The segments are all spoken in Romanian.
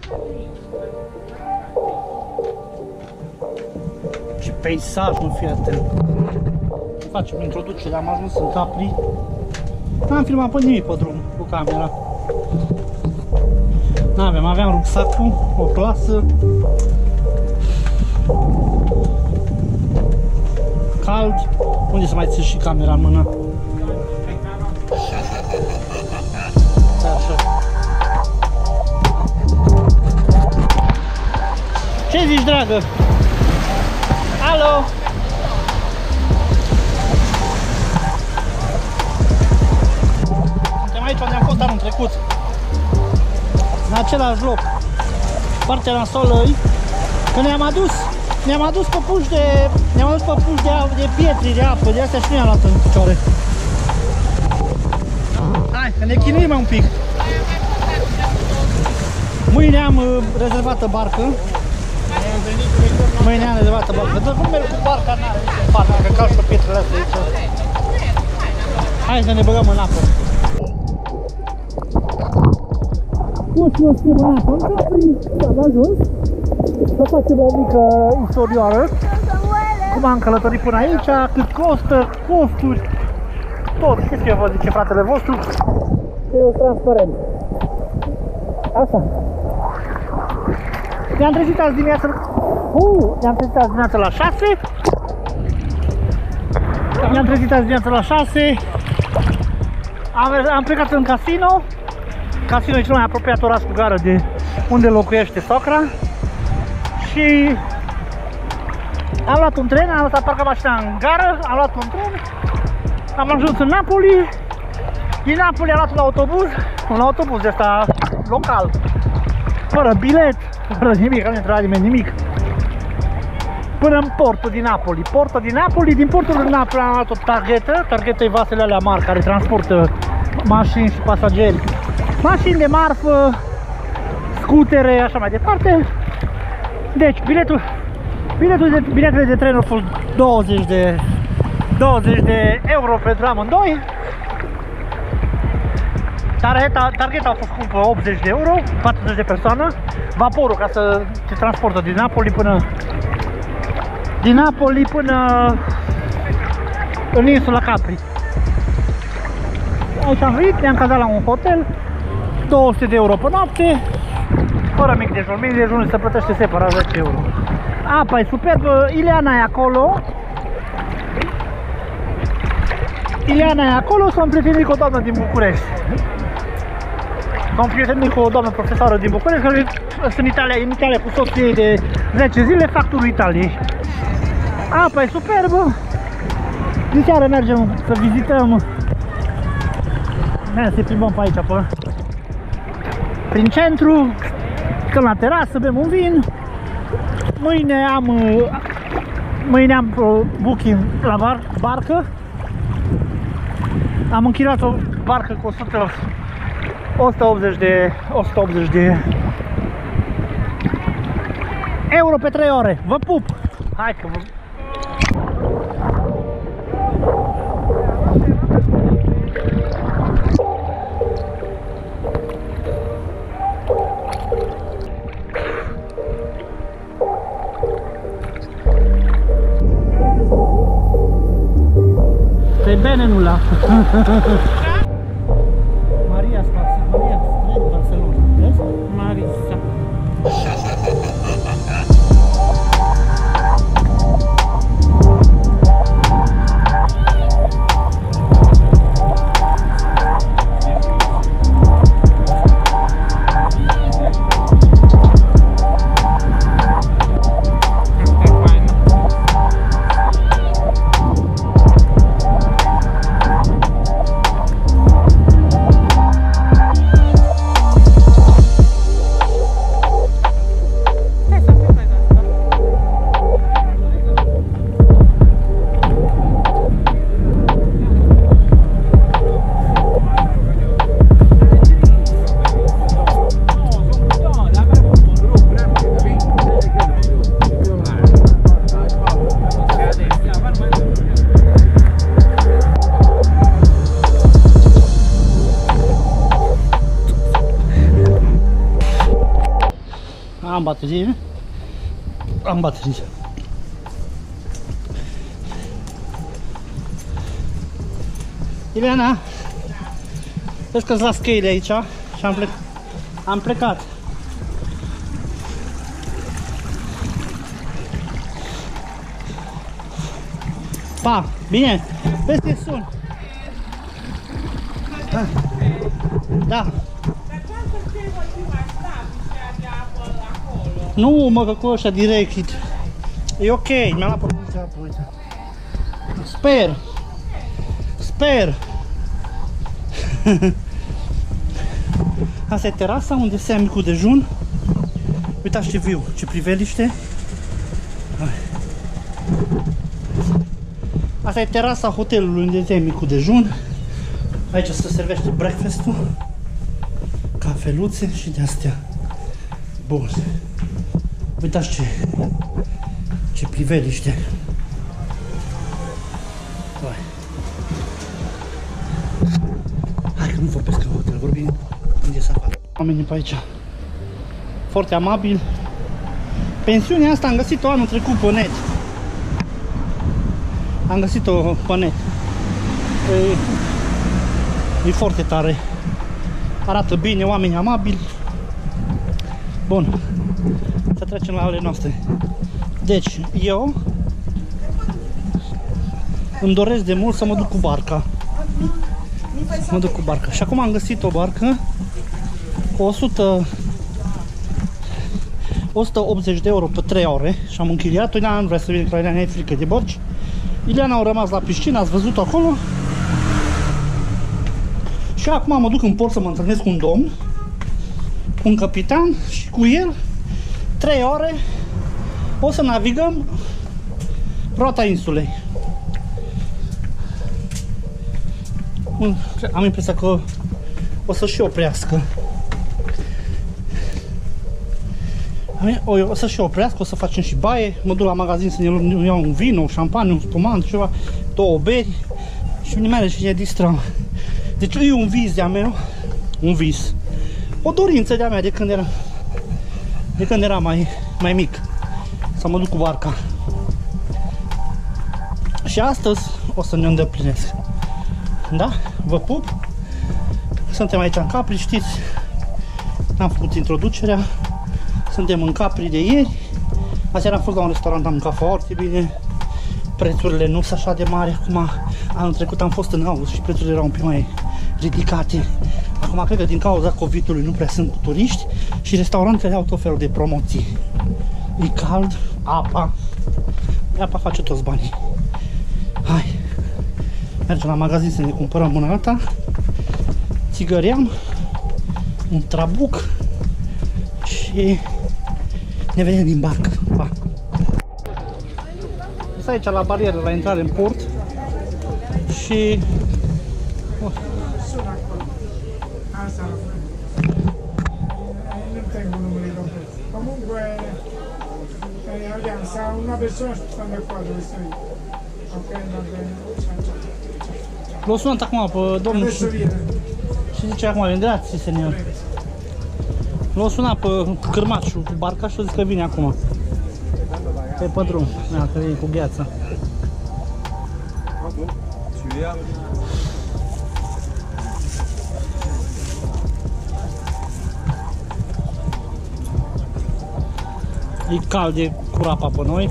Și peisajul, fii atent. Facem introducerea, am ajuns în Capri. N-am filmat pe nimic pe drum cu camera. Aveam rucsacul, o plasă. Cald. Unde să mai ții și camera în mână? Așa. Ce zici, dragă? Alo! Suntem aici unde am fost anul trecut. În același loc. Partea nasolă că ne-am adus păpuși de pietri, de apă, de astea și nu i-am luat în picioare. Hai, că ne chinuim un pic. Mâine am rezervată barcă. Dar cum merg cu barca, n-are nici în barcă, că calci pe pietrele astea aici. Hai să ne băgăm în apă. O să ne băgăm în apă, în Capri, am ajuns. Să facem o mică istorioară. Cum am călătorit până aici, cât costă, costuri, tot. Știți ce vă zice fratele vostru? Că e transparent. Asta. Ne-am trezit azi dimineața la 6. Am plecat în casino. Casino e cel mai apropiat oraș cu gară de unde locuiește socra. Și am luat un tren, am lăsat parcă mașina în gară, am luat un tren, am ajuns în Napoli. Din Napoli am luat un autobuz de ăsta local, fără bilet, fără nimic, nu intra nimeni nimic, până în portul din Napoli. Din portul din Napoli am luat o targhetă e vasele alea mari care transportă mașini și pasageri, mașini de marfă, scutere, așa mai departe. Deci, biletele de tren au fost 20 de euro pentru amândoi. Targheta a fost scumpă, 80 de euro, 40 de persoană. Vaporul ca să se transportă din Napoli până în insula Capri. Aici am venit, ne-am cazat la un hotel, 200 de euro pe noapte, fără mic dejun. Mic dejun se plătește separat 10 euro. Apa e superbă, Ileana e acolo. S-am prietenit cu o doamnă din București. S-am prietenit cu o doamnă profesoară din București care sunt în Italia cu soțul ei de 10 zile, fac turul Italiei. Apa e superbă. De seară mergem să vizităm. Să plimbăm pe aici, prin centru, stăm la terasă, bem un vin. Mâine am booking la barcă. Am închiriat o barcă cu 180 de euro pe 3 ore. Vă pup! Hai că vă... Stai bene nulla. Maria Strade Barcellona. Vezi? Marisa. Am baterie. Am baterie. Ileana, vezi că-ți las cheile aici și am plecat. Pa, bine, vezi că sun. Da. Nu, mă, că cu ăștia direct. E ok, mi-am luat poziția apă, uite. Sper. Asta e terasa unde se ia micul dejun. Uitați ce viu, ce priveliște. Asta e terasa hotelului unde se ia micul dejun. Aici se servește breakfast-ul, cafeluțe și de-astea. Bun. Uitați ce priveliște. Hai că nu vorbesc în hotel, vorbim unde să afară. Oamenii pe aici foarte amabil. Pensiunea asta am găsit-o anul trecut pe net. Am găsit-o pe net. E foarte tare. Arată bine, oameni amabili. Bun. Să trecem la ale noastre. Deci, eu îmi doresc de mult să mă duc cu barca. Mă duc cu barca. Și acum am găsit o barcă cu 180 de euro pe 3 ore și am închiriat-o. Ileana nu vrea să vină, că Ileana e frică de bărci. Ileana au rămas la piscină, ați văzut acolo. Și acum mă duc în port să mă întâlnesc cu un domn, cu un capitan și cu el 3 ore o să navigăm roata insulei. Am impresia că o să și oprească. O să și oprească, o să facem și baie. Mă duc la magazin să ne iau un vin, un șampanie, un spumant, ceva, 2 beri și mi merge și ne distrăm. Deci e un vis de-a meu, un vis, o dorință de-a mea de când era mai mic, să mă duc cu barca. Și astăzi o să ne îndeplinesc. Da? Vă pup! Suntem aici în Capri, știți, n-am făcut introducerea, suntem în Capri de ieri. Aseară am fost la un restaurant, am mâncat foarte bine, prețurile nu sunt așa de mari. Acum, anul trecut am fost în august și prețurile erau un pic mai ridicate. Acum cred că din cauza COVID-ului nu prea sunt turiști și restaurantele au tot felul de promoții. E cald, apa face toți banii. Hai, mergem la magazin să ne cumpărăm una alta, țigăream, un trabuc și ne vedem din barcă. Pa. Sunt aici la barieră la intrare în port și comunque Alianza, una persona sta qua dove sto io. Ok, va bene. l-o sunat acum pe domnul și zice acum, grazie, senior. L-o sunat pe cârmașul cu barca și o zis că vine acum. Pe drum, da, că e cu gheață. E cald, e cu apa pe noi.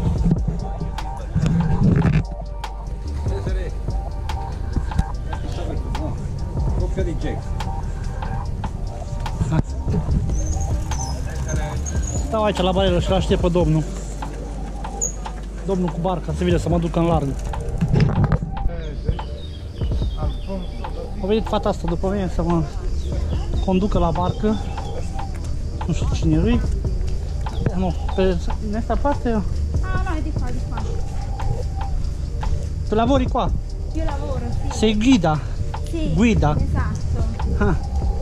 Stau aici la barieră și l-aștept pe domnul. Domnul cu barca să vină să mă ducă în larg. A venit fata asta după mine să mă conducă la barcă. Nu știu cine e. No, per questa parte? Ah no, è di qua, di qua. Tu lavori qua? Io lavoro, sì. Sei guida? Sì, Guida? esatto. Ah.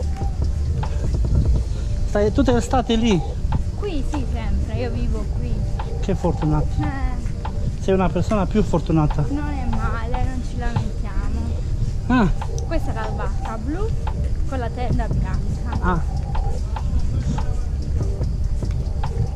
Stai tutte l'estate lì? Qui sì, sempre, io vivo qui. Che fortunato. Sei una persona più fortunata. Non è male, non ci lamentiamo. Ah. Questa è la barca blu con la tenda bianca. Ah.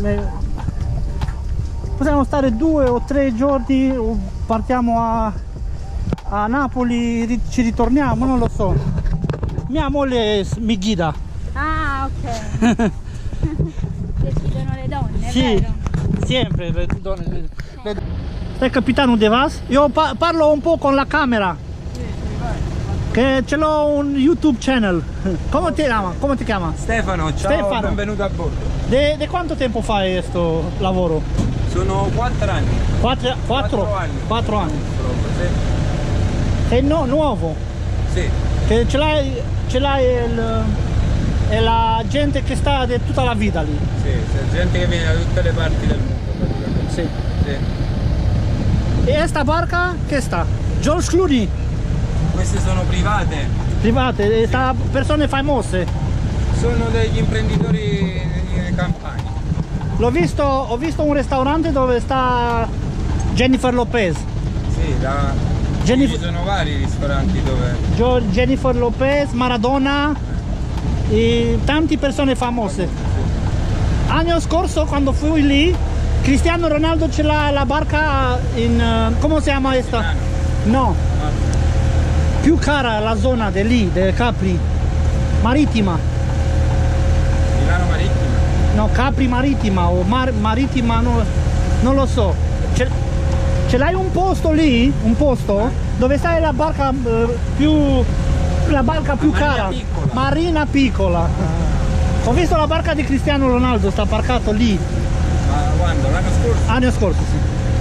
possiamo stare 2 o 3 giorni, o partiamo a Napoli, ci ritorniamo, non lo so. Mia moglie mi guida. Ah, ok. Decidono le donne, Sì, vero? sempre le donne. Stai capitano De Vas? Io parlo un po' con la camera. Che ce l'ho un YouTube channel. Come ti chiama? Come ti chiama? Stefano, ciao, Stefano. benvenuto a bordo. De quanto tempo fai questo lavoro? Sono 4 anni. 4 anni. 4 anni. Proprio, Sei nuovo. sì. Che ce l'hai è la gente che sta tutta la vita lì. Sì, c'è gente che viene da tutte le parti del mondo praticamente. Sì. Sì. E questa barca che sta? George Clooney. Queste sono private, Private, sta persone famose. sono degli imprenditori di campagna. Ho visto un ristorante dove sta Jennifer Lopez. Sì, ci sono vari ristoranti dove... Jennifer Lopez, Maradona e tante persone famose. L'anno scorso quando fui lì, Cristiano Ronaldo ce l'ha la barca in... come si chiama questa? No, più cara la zona di lì, di Capri, marittima. Milano Marittima. No, Capri marittima o marittima, non lo so. Ce l'hai un posto lì, un posto dove sta la barca più cara, piccola. Marina piccola. Ho visto la barca di Cristiano Ronaldo, sta parcato lì. Ma quando? L'anno scorso? L'anno scorso, sì.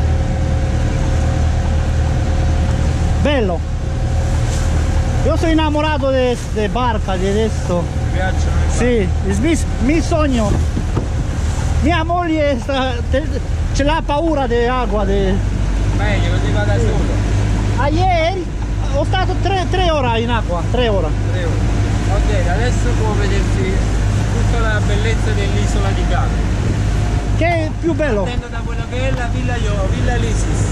Bello. Io sono innamorato di barca di adesso. Mi piacciono? Sì, è mio sogno. Mia moglie ce l'ha paura di acqua. Meglio, così va da solo. Ieri ho stato 3 ore in acqua, 3 ore. 3 ore. Ok, adesso può vedersi tutta la bellezza dell'isola di Capri. Che è più bello? Partendo da quella che è la Villa Villa Lysis.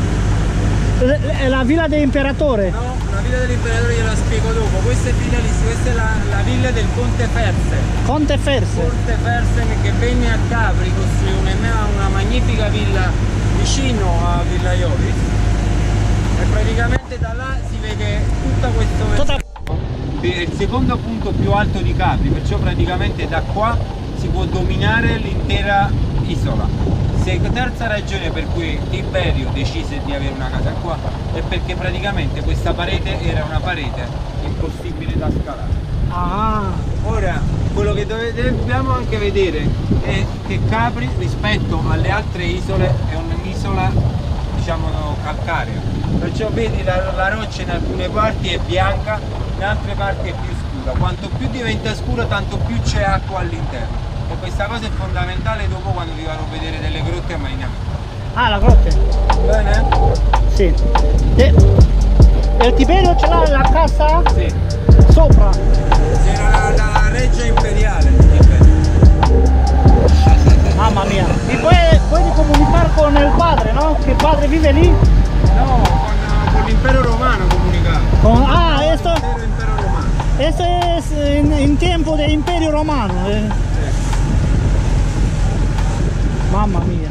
È la villa dell'imperatore. No, la villa dell'imperatore gliela spiego dopo. Questa è Villa Lysis, questa è la villa del Conte Fersen. Conte Fersen. Conte Fersen che venne a Capri, costruì una magnifica villa vicino a Villa Iovis. E praticamente da là si vede tutta questo... È il secondo punto più alto di Capri, perciò praticamente da qua si può dominare l'intera isola. Terza ragione per cui Tiberio decise di avere una casa qua è perché praticamente questa parete era una parete impossibile da scalare. Ah, Ora, quello che dobbiamo anche vedere è che Capri rispetto alle altre isole è un'isola, diciamo, calcarea. Perciò vedi la roccia in alcune parti è bianca, in altre parti è più scura. Quanto più diventa scura, tanto più c'è acqua all'interno. E questa cosa è fondamentale dopo quando vi farò vedere delle grotte a Marinamento. ah, la grotte. Bene? Sì. E il Tiberio ce l'ha la casa Sì. sopra. C'era la reggia imperiale di Tiberio. Mamma mia. E puoi comunicare con il padre, no? Che il padre vive lì? No, con l'impero romano comunicavo. Questo L'intero impero romano. è in tempo dell'imperio romano. Sì. Mamma mia.